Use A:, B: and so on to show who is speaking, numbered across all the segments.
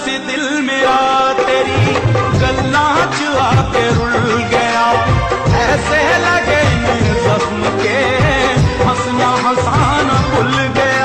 A: सी दिल मेरा तेरी गल्लां च आके रुल गया। ऐसे लगे जख्म के हंसना हंसाना भूल गया।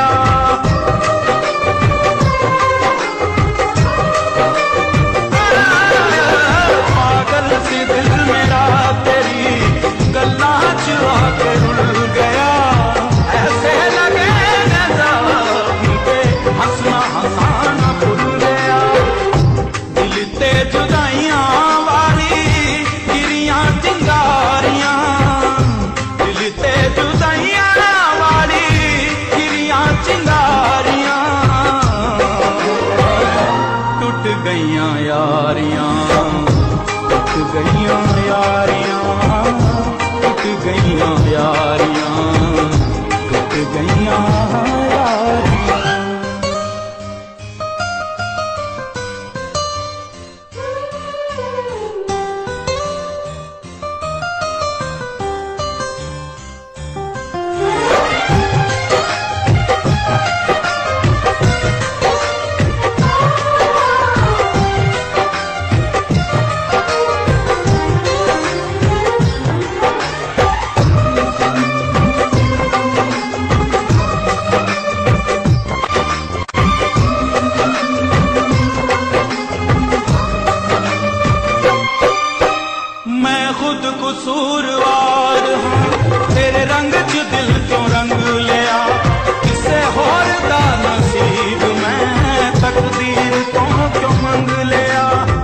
A: पागल सी दिल मेरा तेरी गल्लां च आके रुल गया। ऐसे लगे जख्म के हंसना हंसाना भूल गया। दिल ते जुदाइयां वाली गिरियां चिंगारियां, दिल ते जुदाइयां वाली गिरियां चिंगारियां, टूट गईयां यारियां, टूट गईयां यारियां, टूट गईयां यारियां, टूट गईयां यारियां। कसूरवार हूं तेरे रंग च दिल क्यों रंग लिया। किसे होर दा नसीब मैं तकदीर तो क्यों मंग लिया।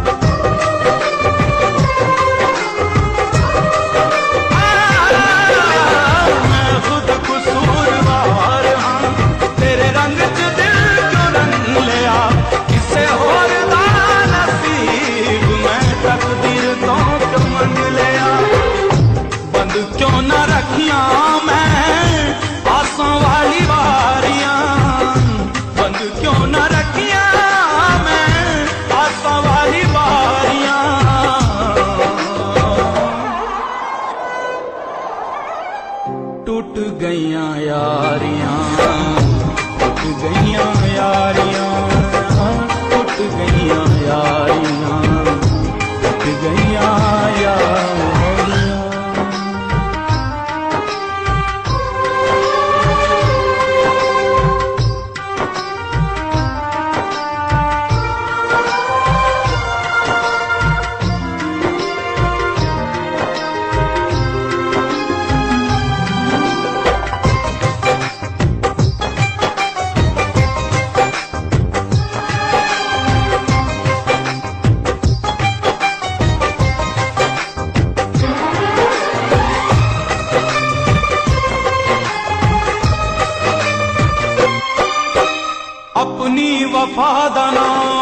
A: मैं खुद कसूरवार हूं तेरे रंग च दिल क्यों रंग लिया। किसे होर दा नसीब मैं तकदीर तो क्यों मंग लिया। क्यों न रखिया मैं आसों वाली बारियां, बंद क्यों न रखिया मैं आसों वाली बारियां। टूट गईयां यारियां, टूट गईयां यारियां, टूट गईयां यारियां, टूट गईयां यारियां। अपनी वफा दा नाम